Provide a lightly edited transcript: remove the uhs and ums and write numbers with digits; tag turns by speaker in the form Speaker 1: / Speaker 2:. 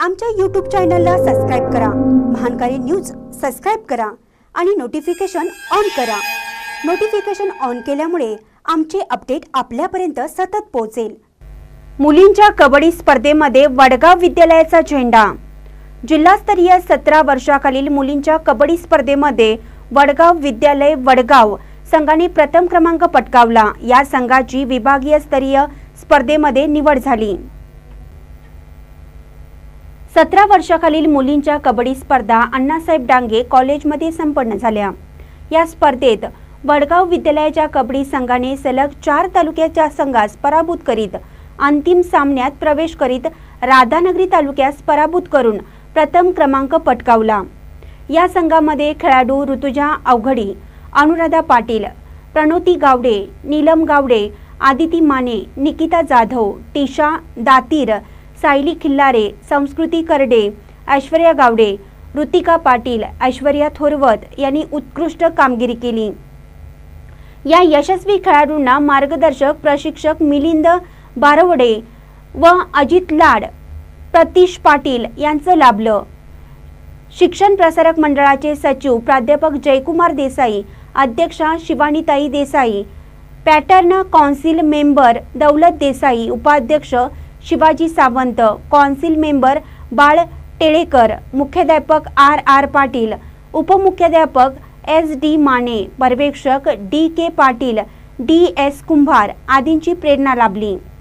Speaker 1: आमच्या YouTube चॅनलला subscribe करा, महानकारी न्यूज सबस्क्राइब करा आणि नोटिफिकेशन ऑन करा। नोटिफिकेशन ऑन केल्यामुळे आमचे अपडेट आपल्यापर्यंत सतत पोहोचेल। मुलींच्या कबड्डी स्पर्धेमध्ये वडगाव विद्यालयाचा झेंडा। जिल्हास्तरीय 17 वर्षाखालील मुलींच्या कबड्डी स्पर्धेमध्ये वडगाव विद्यालय वडगाव संघाने प्रथम क्रमांक पटकावला। या संघाची विभागीय स्तरीय स्पर्धेमध्ये निवड झाली। 17 वर्षाखालील मुलींच्या कबड्डी स्पर्धा अण्णासाहेब डांगे कॉलेजमध्ये संपन्न झाल्या। या स्पर्धेत वडगाव विद्यालयाच्या कबड्डी संघाने सलग 4 तालुक्याच्या संघास पराभूत करीत अंतिम सामन्यात प्रवेश करीत राधानगरी तालुक्यास पराभूत करून प्रथम क्रमांक पटकावला। या संघामध्ये खेळाडू ऋतुजा अवघडी, अनुराधा पाटील, प्रणोती गावडे, नीलम गावडे, आदिती माने, निकिता जाधव, टीशा दातीर, सायली खिल्लारे, संस्कृती करडे, ऐश्वर्या गावडे, ऋतिका पाटील, ऐश्वर्या थोरवत यांनी उत्कृष्ट कामगिरी केली। या यशस्वी खेळाडूंना मार्गदर्शक प्रशिक्षक मिलिंद बारवडे व अजित लाड, प्रतीश पाटील यांचं लाभलं। शिक्षण प्रसारक मंडळाचे सचिव प्राध्यापक जयकुमार देसाई, अध्यक्षा शिवानीताई Desai, patron council member Daulat Desai, उपाध्यक्ष शिवाजी सावंत, कौन्सिल मेंबर बाळ टेळेकर, मुख्याध्यापक आर पाटील, उपमुख्याध्यापक SD माने, पर्यवेक्षक DK पाटील, DS कुंभार आदींची प्रेरणा लाभली।